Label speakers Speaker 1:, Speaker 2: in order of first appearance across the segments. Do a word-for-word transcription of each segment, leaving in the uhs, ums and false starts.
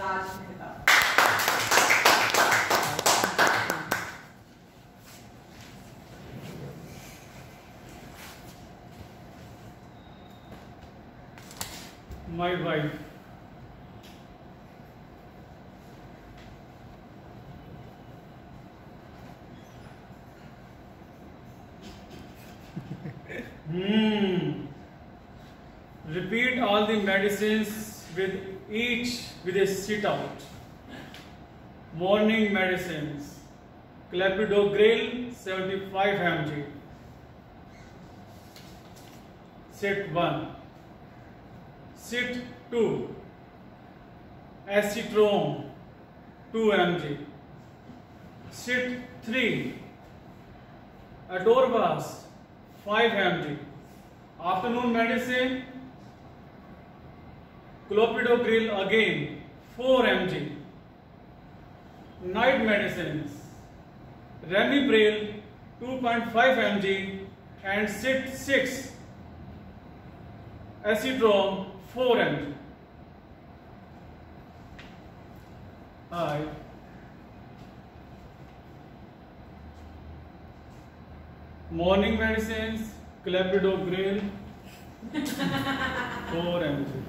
Speaker 1: Raj Mehta.
Speaker 2: My wife. Hmm. Repeat all the medicines with each with a sit out. Morning medicines. Clopidogrel seventy-five milligrams. Sit one. Sit two. Acetylone two milligrams. Sit three. Atorbas five milligrams. Afternoon medicine. Clopidogrel again four milligrams. Night medicines. Ramipril two point five milligrams and sit six. Acetylone four milligrams. Hi. Morning medicines. Clopidogrel four milligrams.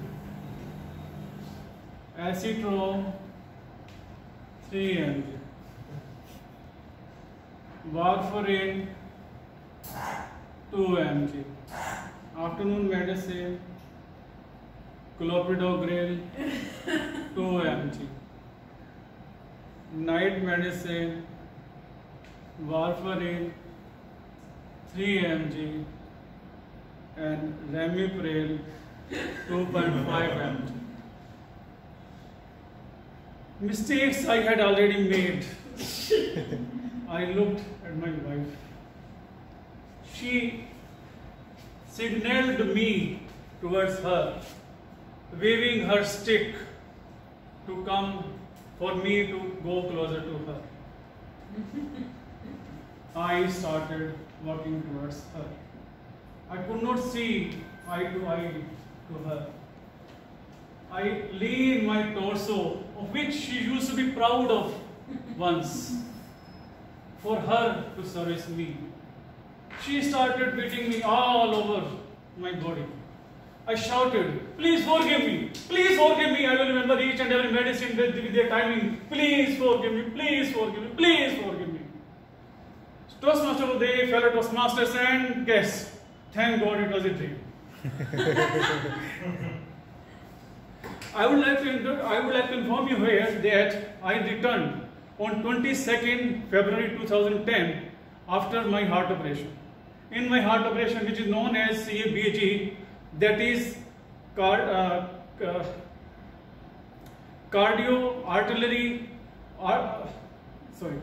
Speaker 2: Acetylone three milligrams. Warfarin two milligrams. Afternoon medicine. Clopidogrel two milligrams. Night medicine. Warfarin three milligrams and Ramipril two point five milligrams. Mistakes I had already made. I looked at my wife. She signaled me towards her, waving her stick to come for me to go closer to her. I started walking towards her. I could not see eye to eye to her. I leaned my torso, of which she used to be proud of once, for her to service me. She started beating me all over my body. I shouted, "Please forgive me, please forgive me, I will remember each and every medicine with, with their timing. Please forgive me, please forgive me, please forgive me." Toastmaster of the day, fellow Toastmasters, and guess, thank God it was a dream. I would like to I would like to inform you here that I returned on twenty-second February two thousand ten after my heart operation. In my heart operation, which is known as C A B G, that is car, uh, uh, cardio artery, uh, sorry,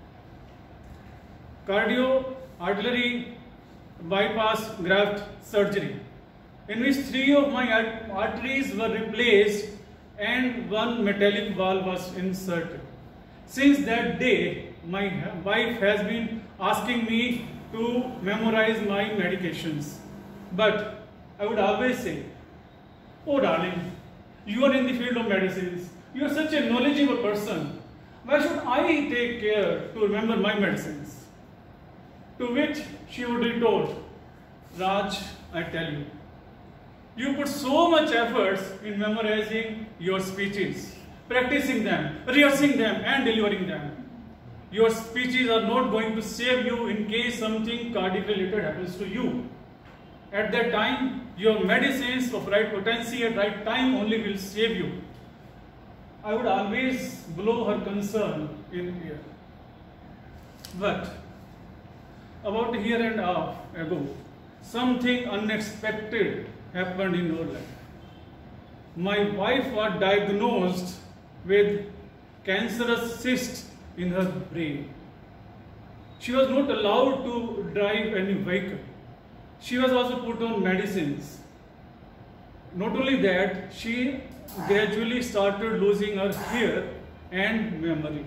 Speaker 2: cardio artery bypass graft surgery, in which three of my arteries were replaced and one metallic valve was inserted. Since that day, my wife has been asking me to memorize my medications. But I would always say, "Oh darling, you are in the field of medicines. You are such a knowledgeable person. Why should I take care to remember my medicines?" To which she would retort, "Raj, I tell you, you put so much efforts in memorizing your speeches, practicing them, rehearsing them and delivering them. Your speeches are not going to save you in case something cardiac related happens to you. At that time, your medicines of right potency at right time only will save you." I would always blow her concern in air. But about a year and a half ago, something unexpected happened in our life. My wife was diagnosed with cancerous cyst in her brain. She was not allowed to drive any vehicle. She was also put on medicines. Not only that, she gradually started losing her hair and memory.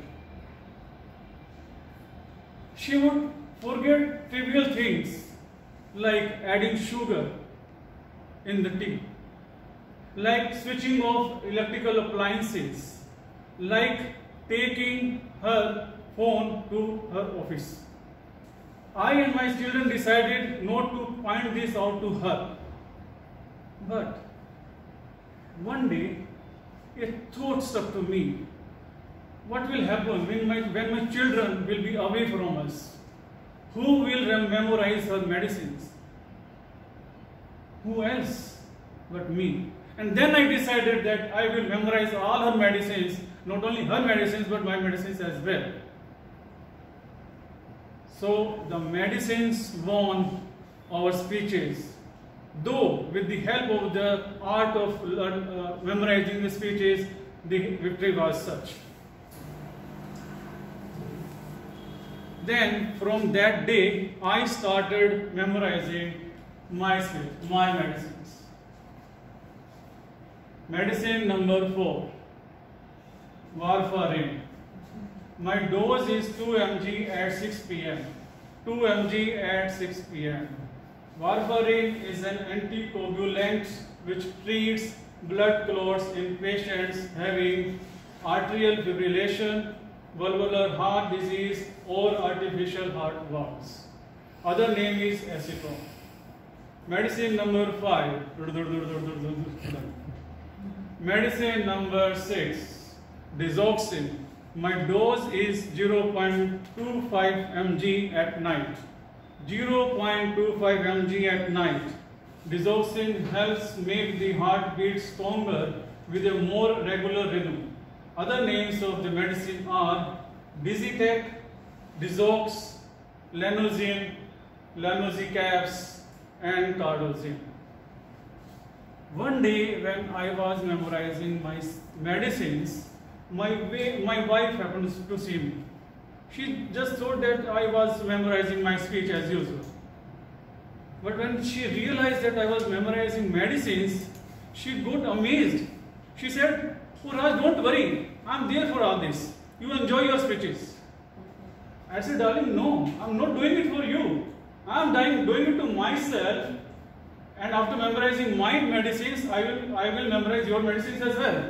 Speaker 2: She would forget trivial things like adding sugar in the tea, like switching off electrical appliances, like taking her phone to her office. I and my children decided not to point this out to her. But one day, a thought struck to me. What will happen when my, when my children will be away from us? Who will memorize her medicines? Who else but me? And then I decided that I will memorize all her medicines, not only her medicines but my medicines as well. So the medicines won our speeches. Though with the help of the art of uh, memorizing the speeches, the victory was such. Then from that day, I started memorizing my speech, my medicines. Medicine number four, warfarin. My dose is two milligrams at six p m two milligrams at six p m Warfarin is an anticoagulant which treats blood clots in patients having arterial fibrillation, valvular heart disease or artificial heart valves. Other name is acetone. Medicine number five. Medicine number six, digoxin. My dose is zero point two five milligrams at night. zero point two five milligrams at night. Digoxin helps make the heartbeat stronger with a more regular rhythm. Other names of the medicine are Dizitec, Dizox, Lanozine, Lanozicaps, and Cardozine. One day when I was memorizing my medicines, my, way, my wife happened to see me. She just thought that I was memorizing my speech as usual. But when she realized that I was memorizing medicines, she got amazed. She said, "Oh Raj, don't worry, I'm there for all this. You enjoy your speeches." I said, "Darling, no, I'm not doing it for you. I'm doing it to myself. And after memorizing my medicines, I will, I will memorize your medicines as well."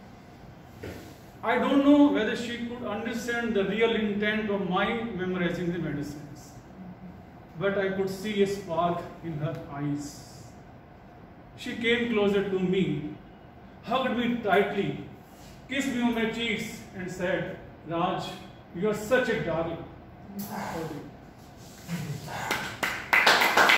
Speaker 2: I don't know whether she could understand the real intent of my memorizing the medicines, but I could see a spark in her eyes. She came closer to me, hugged me tightly, kissed me on my cheeks and said, "Raj, you are such a darling."